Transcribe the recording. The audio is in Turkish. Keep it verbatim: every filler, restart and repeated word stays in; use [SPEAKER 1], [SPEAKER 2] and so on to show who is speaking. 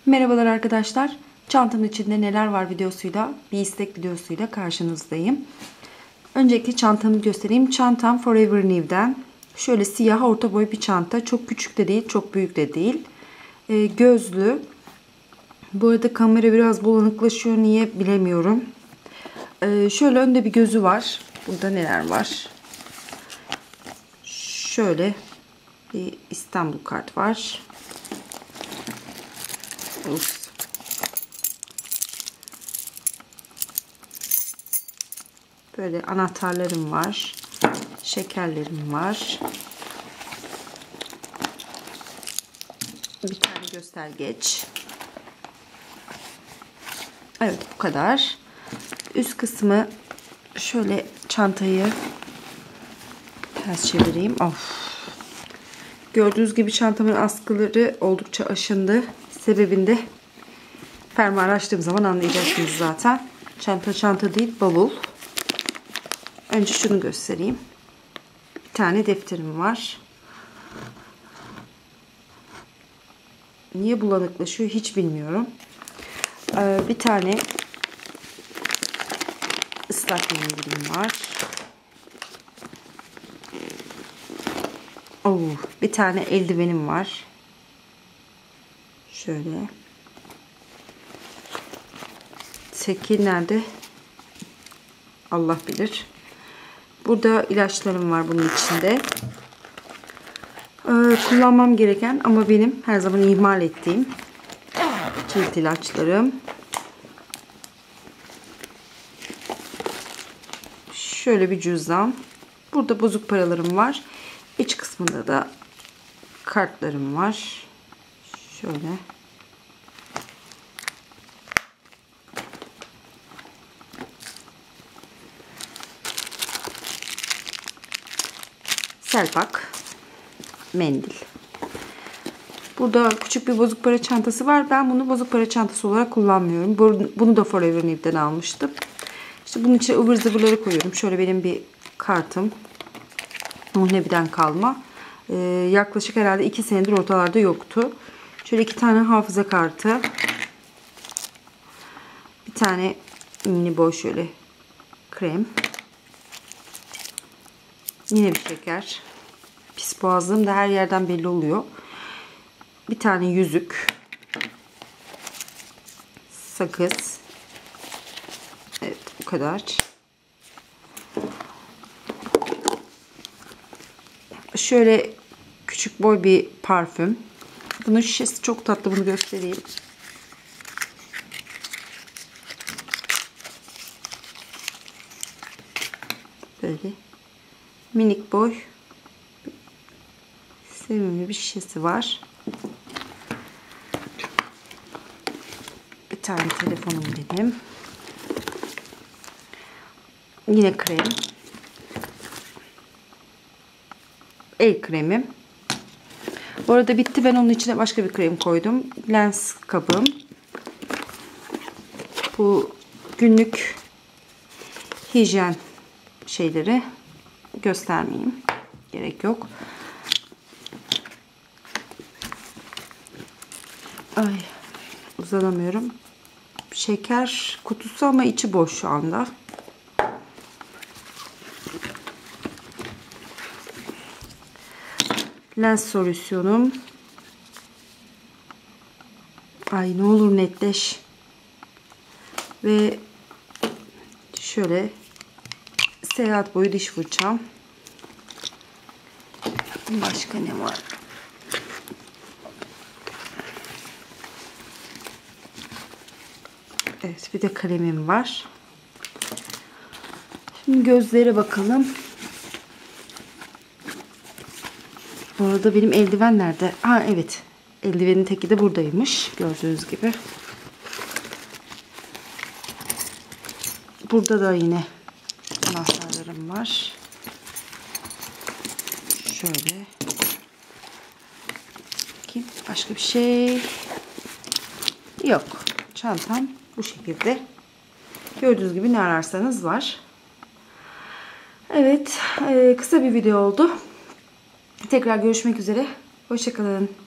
[SPEAKER 1] Merhabalar arkadaşlar. Çantanın içinde neler var videosuyla, bir istek videosuyla karşınızdayım. Öncelikle çantamı göstereyim. Çantam Forever New'den. Şöyle siyah orta boy bir çanta. Çok küçük de değil, çok büyük de değil. Ee, gözlü. Bu arada kamera biraz bulanıklaşıyor. Niye bilemiyorum. Ee, şöyle önde bir gözü var. Burada neler var? Şöyle bir İstanbul kart var. Ups. Böyle anahtarlarım var. Şekerlerim var. Bir tane göstergeç. Evet, bu kadar. Üst kısmı şöyle, çantayı ters çevireyim. Of. Gördüğünüz gibi çantamın askıları oldukça aşındı. Sebebinde fermuarı açtığım zaman anlayacaksınız zaten. Çanta çanta değil, bavul. Önce şunu göstereyim. Bir tane defterim var. Niye bulanıklaşıyor hiç bilmiyorum. Ee, bir tane ıslak mendilim var. Oo, bir tane eldivenim var. Şöyle. Teki nerede? Allah bilir. Burada ilaçlarım var bunun içinde. Ee, kullanmam gereken ama benim her zaman ihmal ettiğim cilt ilaçlarım. Şöyle bir cüzdan. Burada bozuk paralarım var. İç kısmında da kartlarım var. Şöyle. Selpak. Mendil. Burada küçük bir bozuk para çantası var. Ben bunu bozuk para çantası olarak kullanmıyorum. Bunu da Forever New'den almıştım. İşte bunun içine ıvır zıvırları koyuyorum. Şöyle benim bir kartım. Muhnebi'den kalma. Ee, yaklaşık herhalde iki senedir ortalarda yoktu. Şöyle iki tane hafıza kartı. Bir tane mini boy şöyle krem. Yine bir şeker. Pis boğazlığım da her yerden belli oluyor. Bir tane yüzük. Sakız. Evet, bu kadar. Şöyle küçük boy bir parfüm. Bunun şişesi çok tatlı, bunu göstereyim. Böyle minik boy sevimli bir şişesi var. Bir tane telefonum benim. Yine krem. El kremim. Bu arada bitti. Ben onun içine başka bir krem koydum. Lens kabım. Bu günlük hijyen şeyleri göstermeyeyim. Gerek yok. Ay, uzanamıyorum. Şeker kutusu ama içi boş şu anda. Lens solüsyonum. Ay, ne olur netleş. Ve şöyle seyahat boyu diş fırçam. Başka ne var? Evet, bir de kalemim var. Şimdi gözlere bakalım. Bu arada benim eldiven nerede? Ha, evet. Eldivenin teki de buradaymış. Gördüğünüz gibi. Burada da yine anahtarlarım var. Şöyle. Bakayım. Başka bir şey yok. Çantam bu şekilde. Gördüğünüz gibi ne ararsanız var. Evet. Kısa bir video oldu. Tekrar görüşmek üzere. Hoşça kalın.